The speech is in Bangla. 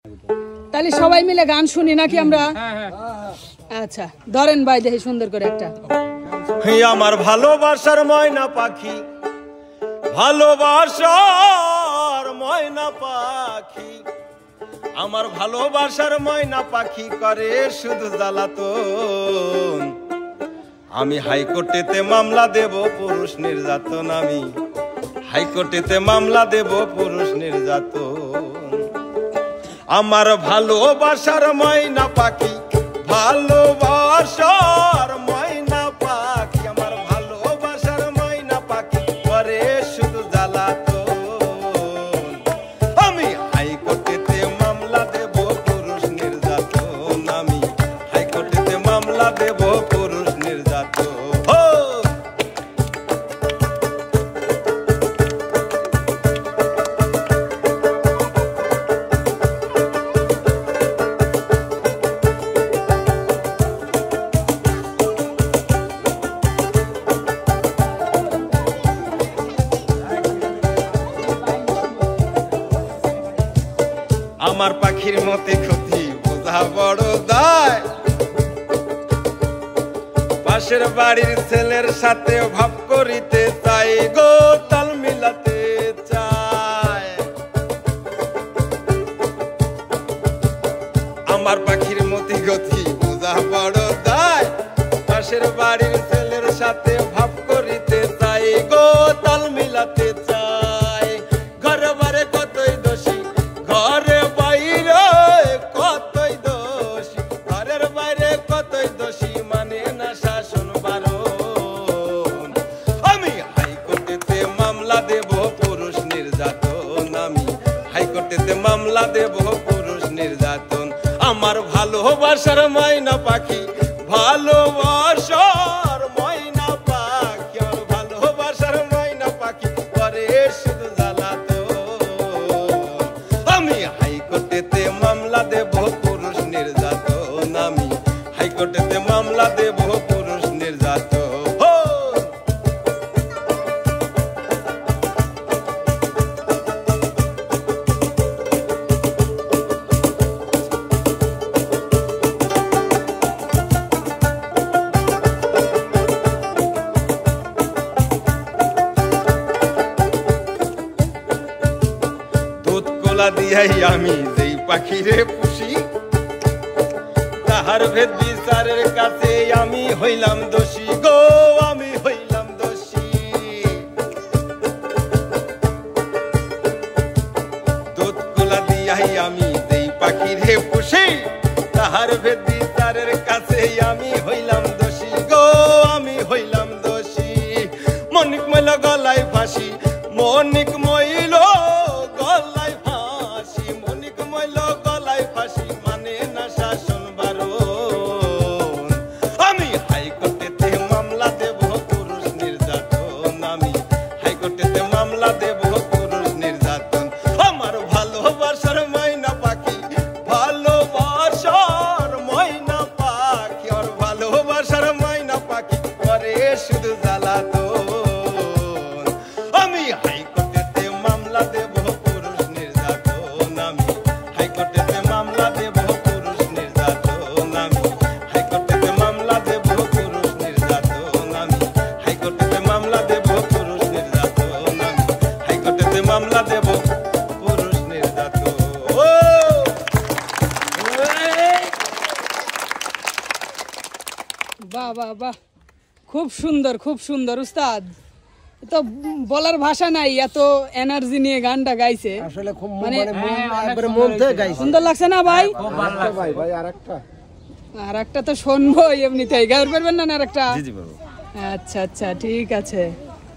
তাহলে সবাই মিলে গান শুনি নাকি আমরা? আচ্ছা ধরেন ভাই দেখি সুন্দর করে একটা। আমার ভালোবাসার ময়না পাখি, ভালোবাসার ময়না পাখি, আমার ভালোবাসার ময়না পাখি করে শুধু জ্বালাতন। আমি হাইকোর্টেতে মামলা দেব পুরুষ নির্যাতন, আমি হাইকোর্টেতে মামলা দেব পুরুষ নির্যাতন। আমার ভালোবাসার ময়না পাখি, ভালোবাসার ময়না পাখি, আমার ভালোবাসার ময়না পাখি করে শুধু জ্বালাতন। আমি হাইকোর্টেতে মামলা দেব পুরুষ নির্যাতন, আমি হাইকোর্টেতে মামলা দেব পুরুষ নির্যাতন। আমার পাখির মতে ক্ষতি বোঝা বড় দায়, পাশের বাড়ির ছেলের সাথে ভাব করিতে চাই গো, তাল মিলাতে চায়। আমার পাখির মতে গতি বোঝা বড় দায়, পাশের বাড়ির ছেলের সাথে ভাব করিতে চাই গো, তাল মিলাতে চাই। ঘরে বারে কতই দোষী, ঘরে বাইরে কতই দোষী, ঘরের বাইরে কতই দোষী, মানে না শাসন বারণ। আমি হাইকোর্টেতে মামলা দেব পুরুষ নির্যাতন, আমি হাইকোর্টেতে মামলা দেব পুরুষ নির্যাতন। আমার ভালোবাসার ময়না পাখি, ভালোবাসার ময়না পাখি, আমার ভালোবাসার ময়না পাখি করে শুধু জ্বালাতন। আমি হাইকোর্টেতে মামলা দেব পুরুষ নির্যাতন, আমি হাইকোর্টেতে মামলা দেব পুরুষ নির্যাতন। দুধ কোলা দিয়াই আমি যেই পাখিরে পুষি, তাহার ভেদ বিচারের কাছে আমি হইলাম দোষী গো, আমি হইলাম দোষী। দুধ কোলা দিয়াই আমি যেই পাখিরে পুষি, তাহার ভেদ বিচারের কাছে আমি হইলাম দোষী গো, আমি হইলাম দোষী। মনিক মইল গলায় ফাঁসি, মনিক মইল গলায় ফাঁসি, মনিক মইল গলায় ফাঁসি, মানে না শাসন বারণ। আমি হাইকোর্টেতে মামলা দেব পুরুষ নির্যাতন, আমি হাইকোর্টেতে মামলা দেব পুরুষ নির্যাতন। আমার ভালোবাসার ময়না পাখি, ভালোবাসার ময়না পাখি, আর ভালোবাসার ময়না পাখি করে শুধু জ্বালাতন। আমি হাইকোর্টেতে মামলা দেব পুরুষ নির্যাতন, আমি হাইকোর্টেতে মামলা দেব পুরুষ নির্যাতন, আমি হাইকোর্টেতে মামলা দেব পুরুষ নির্যাতন, আমি হাইকোর্টেতে মামলা দেব পুরুষ নির্যাতন, আমি হাইকোর্টেতে মামলা দেব পুরুষ নির্যাতন। বাহ বাহ বাহ, খুব সুন্দর খুব সুন্দর উস্তাদ। তো বলার ভাষা নাই, এত এনার্জি নিয়ে গানটা গাইছে, আসলে খুব মানে একবারে মন থেকে গাইছে। সুন্দর লাগছে না ভাই? ভাই ভাই আরেকটা, আরেকটা তো শুনবো এমনিতেই। গাইতে পারবেন না আরেকটা? জি জি বাবু। আচ্ছা আচ্ছা ঠিক আছে।